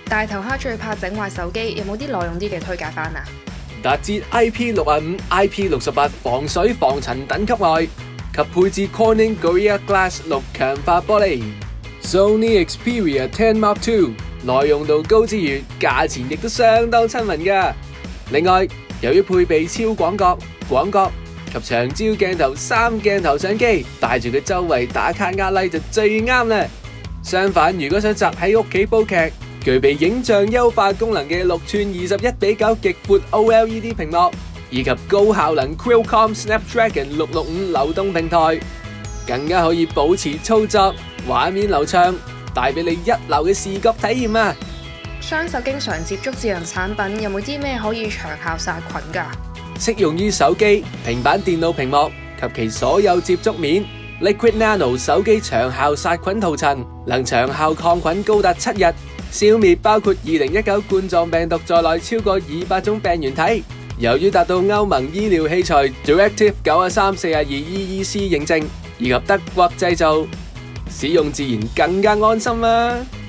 大頭蝦最怕整壞手機，有冇啲耐用啲嘅推介翻啊？ 達至 IP65、IP68 防水防塵等級外，及配置 Corning Gorilla Glass 6強化玻璃。Sony Xperia 10 Mark II 耐用度高之餘，價錢亦都相當親民㗎。另外，由於配備超廣角、廣角及長焦鏡頭3鏡頭相機，帶住佢周圍打卡壓例就最啱啦。相反，如果想宅喺屋企煲劇，具備影像優化功能嘅6寸21:9極闊 OLED 屏幕，以及高效能 Qualcomm Snapdragon 665流動平台，更加可以保持操作畫面流暢，帶俾你一流嘅視覺體驗啊！ 雙手經常接觸智能產品，有冇啲咩可以長效殺菌㗎？ 適用於手機、平板電腦屏幕及其所有接觸面。Liquid Nano 手機長效殺菌塗層，能長效抗菌高達7日，消滅包括2019冠狀病毒在內超過200種病原體。由於達到歐盟醫療器材 Directive 9342EEC 認證以及德國製造，使用自然更加安心啦。